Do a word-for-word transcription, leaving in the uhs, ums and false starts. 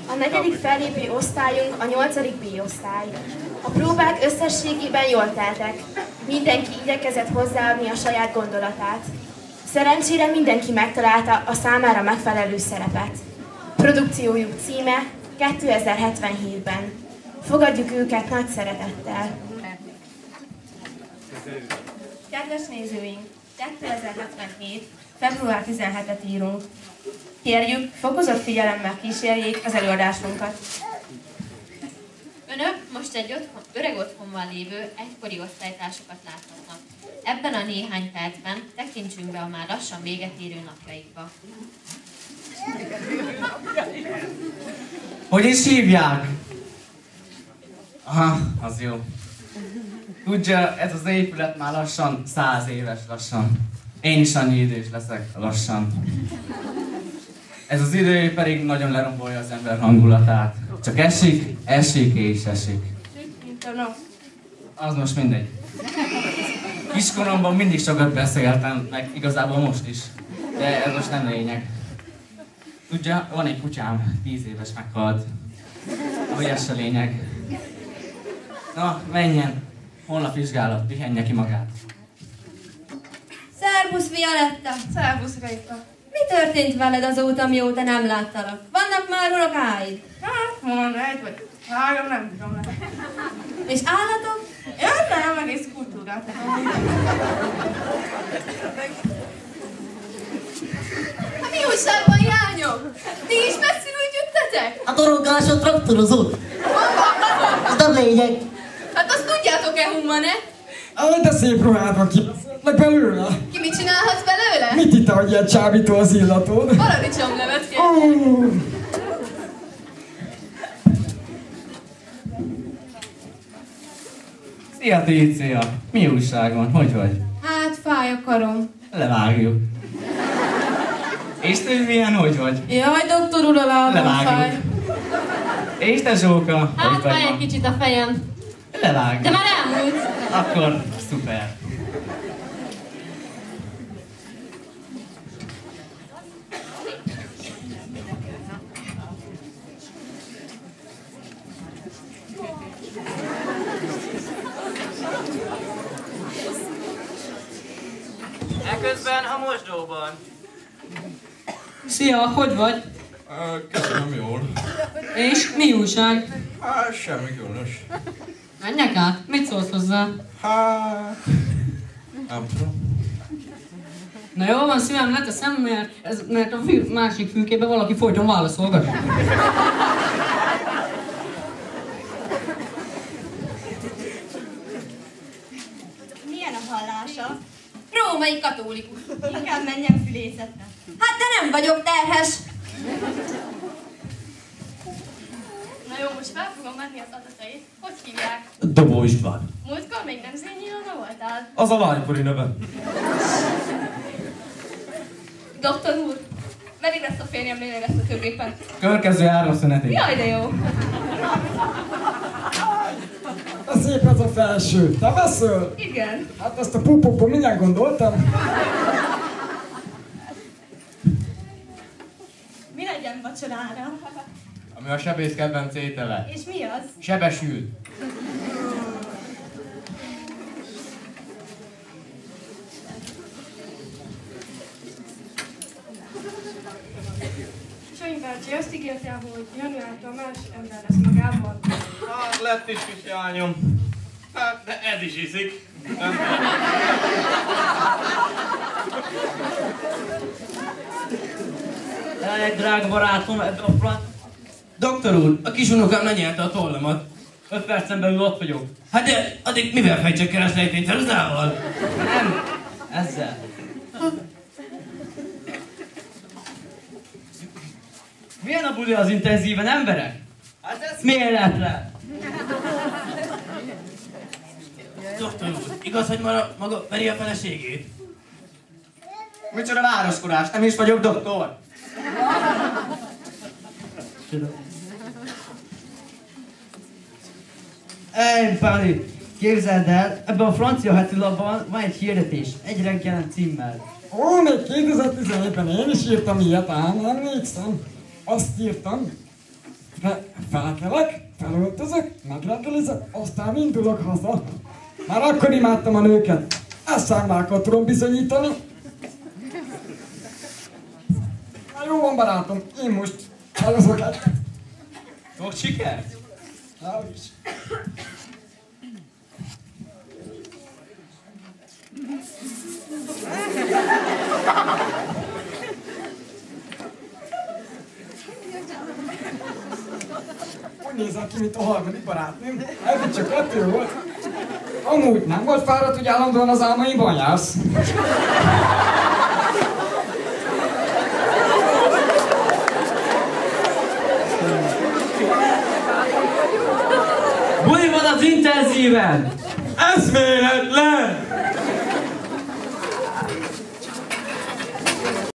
A negyedik fellépő osztályunk a nyolcadik B osztály. A próbák összességében jól teltek. Mindenki igyekezett hozzáadni a saját gondolatát. Szerencsére mindenki megtalálta a számára megfelelő szerepet. Produkciójuk címe kétezer-hetvenhétben. Fogadjuk őket nagy szeretettel. Kedves nézőink! kétezer-hetvenhét. február tizenhetedikét írunk. Kérjük, fokozott figyelemmel kísérjék az előadásunkat. Önök most egy otthon, öreg otthonban lévő egykori osztálytársakat láthatnak. Ebben a néhány percben tekintsünk be a már lassan véget érő napjaikba. Hogy is hívják? Aha, az jó. Tudja, ez az épület már lassan száz éves lassan. Én is annyi idős leszek lassan. Ez az idő pedig nagyon lerombolja az ember hangulatát. Csak esik, esik és esik. Mint a nap. Az most mindegy. Kiskoromban mindig sokat beszéltem, meg igazából most is. De ez most nem lényeg. Tudja, van egy kutyám, tíz éves meghalt. Hogy ez se lényeg. Na, menjen. Holnap vizsgálat, pihenje ki magát. Szervusz, Violetta! Szervusz, Réka. Mi történt veled azóta, mióta nem láttalak? Vannak már unokáid? Hát, mondd, egy vagy három, nem tudom le. És állatok? Jaj, nem, egész kultúrát. Hát mi újság van, lányok? Ti is messziről jöttetek? A dorogás a traktorozott. Ez nem lényeg. Hát azt tudjátok-e, humma, ne? Aj, de szép ruhád van, kibaszolnak belőle. Ki mit csinálhatsz belőle? Mit itt, hogy ilyen csábító az illatod? Paradicsomlevet kell. Oh. Szia, Tícia! Mi újság van? Hogy vagy? Hát, fáj a karom. Levágjuk. És te milyen, hogy vagy? Jaj, doktor úr, a lábam fáj. Levágjuk. És te, Zsóka? Hát hogy vagy fáj ma? egy kicsit a fejem. Levágjuk. De már elmúlt. Akkor szuper. Eközben a mosdóban. Szia, hogy vagy? Köszönöm jól. És mi újság? Hát semmi különös. Menjek át? Mit szólsz hozzá? Hát... Nem tudom. Na jó van, szívem, leteszem, mert, ez, mert a fű, másik fülkében valaki folyton válaszolgat. Milyen a hallása? Római katolikus. Inkább menjen fülészetre. Hát de nem vagyok terhes. Na jó, most fel fogom menni az adatait. Hogy hívják? Dobó István. Múltkor még nem Zényi Ilona voltál? Az a lánykori neve. Doktor úr, meddig lesz a férjemnél lesz a körgépen? Következő áramszünetig. Jaj, de jó! De szép ez a felső. Te beszél? Igen. Hát ezt a pupokból mindjárt gondoltam. Mi legyen vacsorára? Ami a sebész kedvenc étele. És mi az? Sebesült. Sanyi bácsi azt ígérte, hogy januártól más ember lesz magával. Hát lett is, kislányom. Hát, de ez is iszik. Nem? Egy drága barátom, ebbe a plat... Doktor úr, a kisunokám lenyelte a tollamat. Öt percen belül ott vagyok. Hát de addig mivel fejtsek keresztlejtényt ceruzával? Nem, ezzel. Milyen a buli az intenzíven, emberek? Hát ez méletlen. Doktor úr, igaz, hogy maga, maga veri a feleségét? Micsoda városkorás, nem is vagyok doktor. Ej, Páli, képzeld el, ebben a francia heti lapban van egy hirdetés, egy reggelent címmel. Ó, még kétezer-tizenhétben én is írtam ilyet, ám emlékszem. Azt írtam, Fe- felkelek, felöltözök, megrendelizek, aztán indulok haza. Már akkor imádtam a nőket. Ezt számlákkal tudom bizonyítani. Na jó van, barátom, én most elhozok egy. Sok sikert! Na, is. Úgy nézem ki, mint a harmadik barátnőm. Eddig csak kettő volt. Amúgy nem volt fáradt, hogy állandóan az álmaimban jársz. Buli van az intenzíven! Eszméletlen!